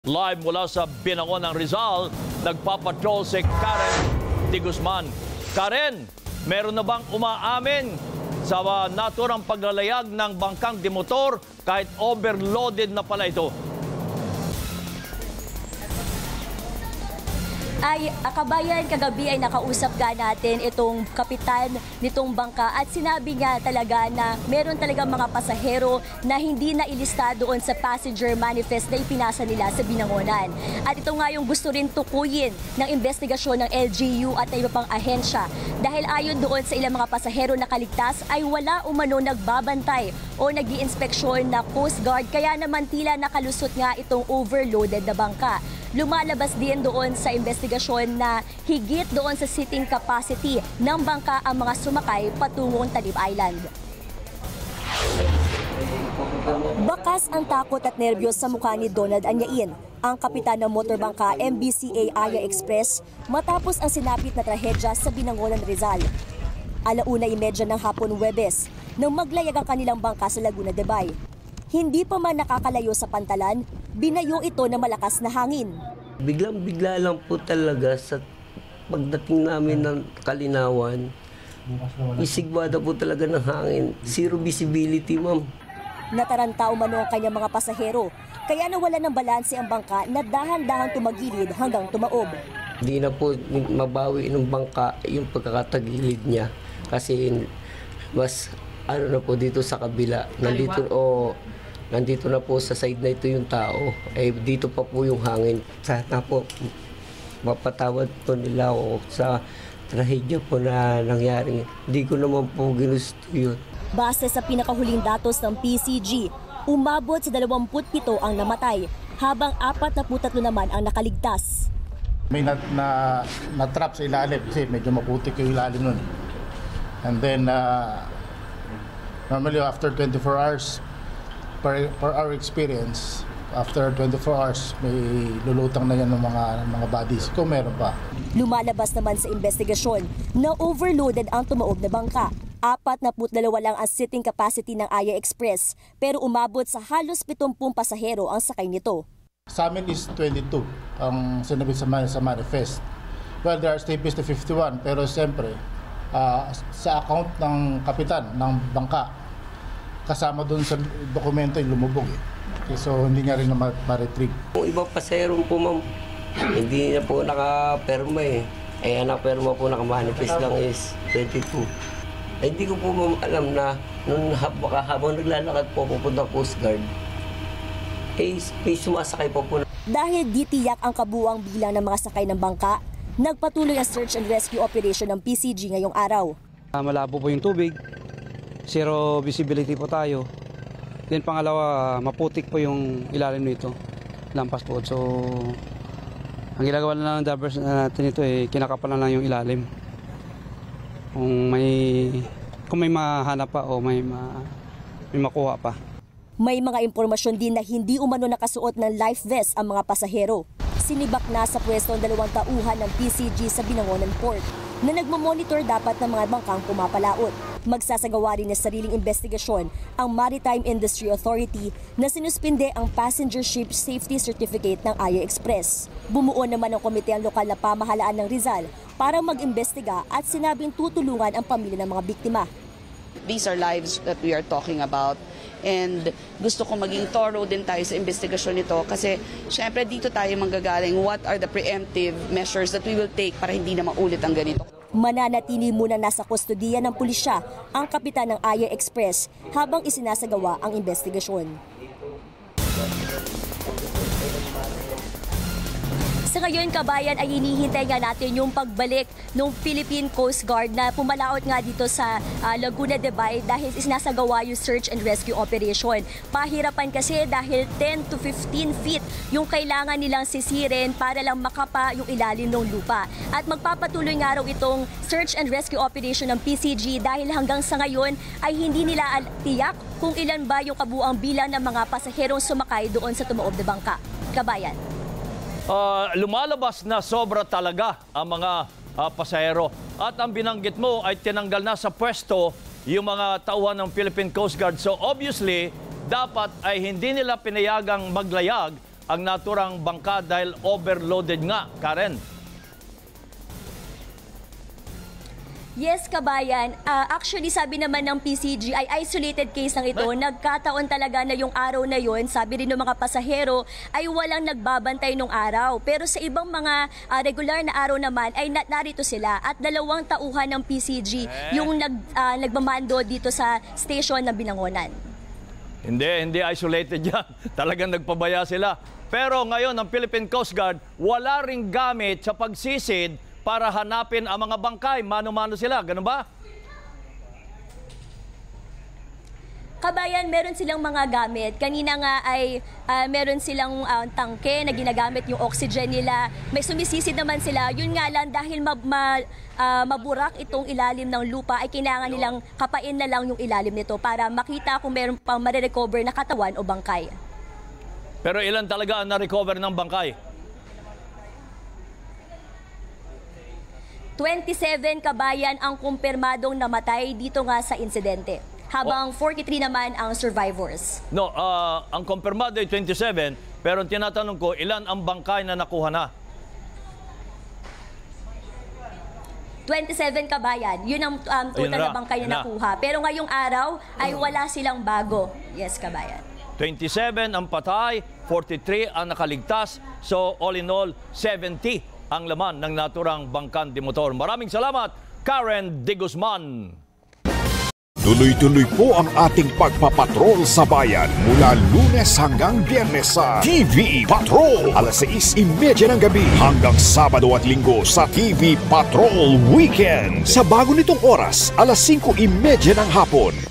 Live mula sa Binangon ng Rizal, nagpapatrol si Karen de Guzman. Karen, meron na bang umaamin sa naturang paglalayag ng bangkang demotor kahit overloaded na pala ito? Ay, kabayan, kagabi ay nakausap ka natin itong kapitan nitong bangka at sinabi niya talaga na meron talaga mga pasahero na hindi na ilista doon sa passenger manifest na ipinasa nila sa Binangonan. At ito nga yung gusto rin tukuyin ng investigasyon ng LGU at iba pang ahensya. Dahil ayon doon sa ilang mga pasahero na kaligtas ay wala umano nagbabantay o nag-iinspeksyon na Coast Guard kaya naman tila nakalusot nga itong overloaded na bangka. Lumalabas din doon sa investigasyon na higit doon sa seating capacity ng bangka ang mga sumakay patungong Talim Island. Bakas ang takot at nerbiyos sa mukha ni Donald Anyain, ang kapitan ng motorbangka MBCA Aya Express, matapos ang sinapit na trahedya sa Binangonan, Rizal. 1:30 ng hapon Huwebes, nang maglayag ang kanilang bangka sa Laguna de Bay. Hindi pa man nakakalayo sa pantalan, binayo ito ng malakas na hangin. Biglang-bigla lang po talaga sa pagdating namin ng Kalinawan. Isigwada po talaga ng hangin. Zero visibility, ma'am. Nataranta umano ang kanyang mga pasahero, kaya nawala ng balanse ang bangka na dahan-dahan tumagilid hanggang tumaob. Hindi na po mabawi ng bangka yung pagkakatagilid niya. Kasi mas na po dito sa kabila. Nandito na po sa side na ito yung tao. Dito pa po yung hangin. Sana po mapatawad po nila ako sa trahedya po na nangyari. Hindi ko naman po ginusto yun. Base sa pinakahuling datos ng PCG, umabot sa 27 ang namatay, habang 43 naman ang nakaligtas. May na-trap sa ilalim kasi medyo maputik yung ilalim nun. And then, normally after 24 hours, per our experience, after 24 hours, may lulutang na yan ng mga bodies, kung meron pa. Lumalabas naman sa investigasyon na overloaded ang tumaob na bangka. 42 lang ang seating capacity ng Aya Express, pero umabot sa halos 70 pasahero ang sakay nito. Sa amin is 22 ang sinabi sa manifest. Well, there are statements to 51, pero siyempre, sa account ng kapitan ng bangka, kasama doon sa dokumento yung lumubog Okay, so hindi nga rin na ma-retrieve. Yung ibang pasahero po, ma'am, hindi na po nakaperma ang nakaperma po nakamanifest lang is 22. Hindi ko po ma'am alam na nung habang naglalakad po pupunta Coast Guard, may sumasakay po. Dahil di tiyak ang kabuuang bilang ng mga sakay ng bangka, nagpatuloy ang search and rescue operation ng PCG ngayong araw. Malabo po yung tubig, zero visibility po tayo. Then pangalawa, maputik po yung ilalim nito, lampas po. So, ang ginagawa na lang ng divers natin ito kinakapalan lang yung ilalim. Kung may mahanap pa o may makuha pa. May mga impormasyon din na hindi umano nakasuot ng life vest ang mga pasahero. Sinibak na sa pwesto ang 2 tauhan ng PCG sa Binangonan Port na nagmamonitor dapat ng mga bangkang pumapalaot. Magsasagawa rin ng sariling investigasyon ang Maritime Industry Authority na sinuspinde ang Passenger Ship Safety Certificate ng Aya Express. Bumuo naman ng komite ang lokal na pamahalaan ng Rizal para mag-imbestiga at sinabing tutulungan ang pamilya ng mga biktima. These are lives that we are talking about. And gusto ko maging thorough din tayo sa investigasyon nito kasi syempre dito tayo manggagaling what are the preemptive measures that we will take para hindi na maulit ang ganito. Mananatili muna nasa kustodiya ng pulisya ang kapitan ng Aya Express habang isinasagawa ang investigasyon. Sa ngayon, kabayan, ay hinihintay nga natin yung pagbalik ng Philippine Coast Guard na pumalaot nga dito sa Laguna de Bay dahil isinasagawa yung search and rescue operation. Pahirapan kasi dahil 10 to 15 feet yung kailangan nilang sisirin para lang makapa yung ilalim ng lupa. At magpapatuloy nga raw itong search and rescue operation ng PCG dahil hanggang sa ngayon ay hindi nila tiyak kung ilan ba yung kabuang bilang ng mga pasaherong sumakay doon sa tumaob na bangka. Kabayan. Lumalabas na sobra talaga ang mga pasahero. At ang binanggit mo ay tinanggal na sa pwesto yung mga tauhan ng Philippine Coast Guard. So obviously, dapat ay hindi nila pinayagang maglayag ang naturang bangka dahil overloaded nga, Karen. Yes, kabayan. Actually, sabi naman ng PCG ay isolated case lang ito. Nagkataon talaga na yung araw na yun, sabi rin ng mga pasahero, ay walang nagbabantay nung araw. Pero sa ibang mga regular na araw naman, ay narito sila. At 2 tauhan ng PCG yung nagmamando dito sa station ng Binangonan. Hindi isolated yan. Talagang nagpabaya sila. Pero ngayon, ang Philippine Coast Guard, wala ring gamit sa pagsisid para hanapin ang mga bangkay. Mano-mano sila, ganun ba? Kabayan, meron silang mga gamit. Kanina nga ay meron silang tangke na ginagamit yung oxygen nila. May sumisisid naman sila. Yun nga lang, dahil maburak itong ilalim ng lupa, ay kailangan nilang kapain na lang yung ilalim nito para makita kung meron pang marirecover na katawan o bangkay. Pero ilan talaga ang na-recover ng bangkay? 27 kabayan ang kumpirmadong namatay dito nga sa insidente, habang 43 naman ang survivors. No, ang kumpirmado ay 27, pero tinatanong ko, ilan ang bangkay na nakuha na? 27 kabayan, yun ang total na bangkay na nakuha. Pero ngayong araw ay wala silang bago. Yes, kabayan. 27 ang patay, 43 ang nakaligtas. So all in all, 70 ang laman ng naturang bangkang dimotor. Maraming salamat, Karen De Guzman. Tuloy-tuloy po ang ating pagpapatrol sa bayan mula Lunes hanggang Biyernes sa TV Patrol. Alas 6:30 ng gabi hanggang Sabado at Linggo sa TV Patrol Weekend. Sa bago nitong oras, alas 5:30 ng hapon.